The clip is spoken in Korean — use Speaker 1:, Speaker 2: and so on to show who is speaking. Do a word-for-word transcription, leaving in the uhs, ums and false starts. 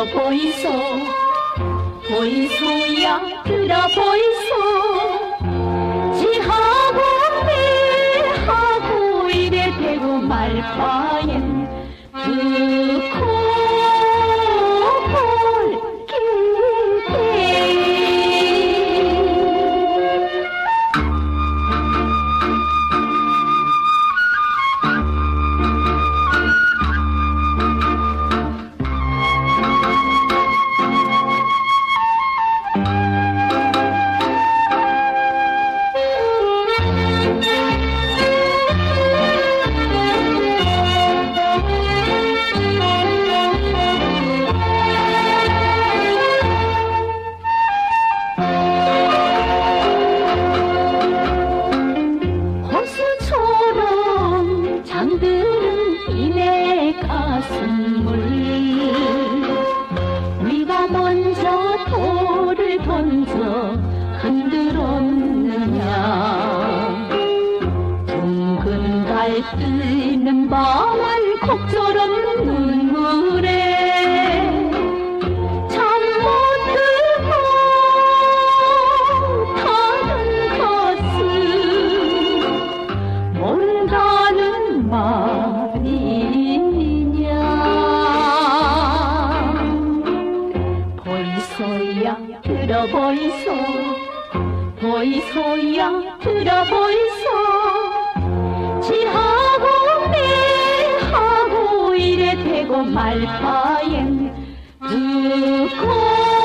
Speaker 1: 들어보이소 보이소야 들어보이소 지하고 매하고 이래 대고 말바엔 듣고 잠드는 이내 가슴을 네가 먼저 돌을 던져 흔들었느냐 둥근 달 뜨는 밤을 곡절없는 눈물에 잠 못 들고 타는 가슴 모른다는 말이냐 보이소야 들어보이소 보이소야 들어보이소 지하고 매하고 이래 대고 말바엔 듣고